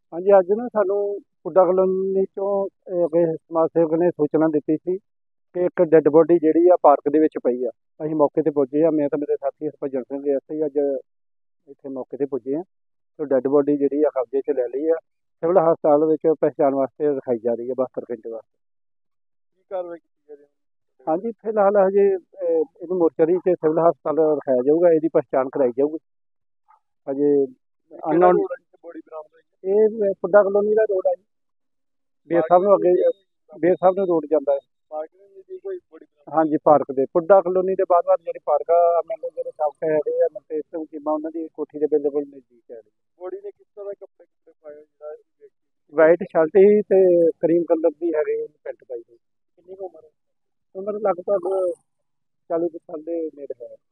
ਹਾਂਜੀ, ਅੱਜ ਨਾ ਸਾਨੂੰ ਪੁੱਡਾ ਕਲੋਨੀ ਚੋਂ ਕਿਸੇ ਸਮਾਜ ਸੇਵਕ ਨੇ ਸੂਚਨਾ ਦਿੱਤੀ ਸੀ ਕਿ ਇੱਕ ਡੈੱਡ ਬੋਡੀ ਜਿਹੜੀ ਆ ਪਾਰਕ ਦੇ ਵਿੱਚ ਪਈ ਆ। ਅਸੀਂ ਮੌਕੇ ਤੇ ਪੁੱਜੇ ਆ, ਮੈਂ ਤੇ ਮੇਰੇ ਸਾਥੀ ਹਰਭਜਨ ਸਿੰਘ ਅਸੀਂ ਅੱਜ ਇੱਥੇ ਮੌਕੇ ਤੇ ਪੁੱਜੇ ਆ ਤੇ ਡੈੱਡ ਬੋਡੀ ਜਿਹੜੀ ਆ ਕਬਜ਼ੇ 'ਚ ਲੈ ਲਈ ਆ। ਸਿਵਲ ਹਸਪਤਾਲ ਵਿੱਚ ਪਹਿਚਾਣ ਵਾਸਤੇ ਰਖਾਈ ਜਾ ਰਹੀ ਹੈ 72 ਘੰਟੇ ਵਾਸਤੇ। ਕੀ ਕਾਰਵਾਈ ਕੀਤੀ ਜਾ ਰਹੀ ਹੈ? ਹਾਂਜੀ, ਫਿਲਹਾਲ ਹਜੇ ਇਹਨੂੰ ਮੋਰਚਰੀ ਤੇ ਸਿਵਲ ਹਸਪਤਾਲ ਰਖਾਇਆ ਜਾਊਗਾ, ਇਹਦੀ ਪਹਿਚਾਣ ਕਰਾਈ ਜਾਊਗੀ। ਹਜੇ ਕਿਹੜਾ ਅਨਨੋਨ ਰੋਡ ਹੈ ਜਿੱਥੇ ਬੋਡੀ ਬਰਾਮਦ ਹੋਈ ਹੈ? ਇਹ ਪੁੱਡਾ ਕਲੋਨੀ ਦਾ ਰੋਡ ਆ ਜੀ, ਬੇਰ ਸਾਹਿਬ ਨੂੰ ਅੱਗੇ ਬੇਰ ਸਾਹਿਬ ਨੂੰ ਰੋਡ ਜਾਂਦਾ ਹੈ। ਮਾਰਕੀਟ ਦੀ ਕੋਈ ਬੋਡੀ ਬਰਾਮਦ? ਹਾਂਜੀ, ਪਾਰਕ ਦੇ ਪੁੱਡਾ ਕਲੋਨੀ ਦੇ ਬਾਅਦ ਜਿਹੜੀ ਪਾਰਕ ਆ ਮੈਨੂੰ ਜਿਹੜੇ ਸਾਹਮਣੇ ਹੈਗੇ ਆ ਨਰਤੇਜ ਸਿੰਘ ਚੀਮਾ, ਉਹਨਾਂ ਦੀ ਕੋਠੀ ਦੇ ਬਿਲਕੁਲ ਨਜ਼ਦੀਕ ਹੈ। ਬੋਡੀ ਨੇ ਕਿਸ ਤਰ੍ਹਾਂ ਦੇ ਕੱਪੜੇ ਪਾਏ ਹੋਏ ਜਿਹੜਾ ਇਹ ਵਿਅਕਤੀ? ਵਾਈਟ ਸ਼ਰਟ ਹੀ ਤੇ ਕਰੀਮ ਕਲਰ ਦੀ ਹੈਗੀ ਪੈਂਟ ਪਾਈ ਹੋਈ। ਕਿੰਨੀ ਕੁ ਉਮਰ ਹੈ? ਉਮਰ ਲਗਭਗ 40 ਕੁ ਸਾਲ ਦੇ ਨੇੜੇ ਹੈ।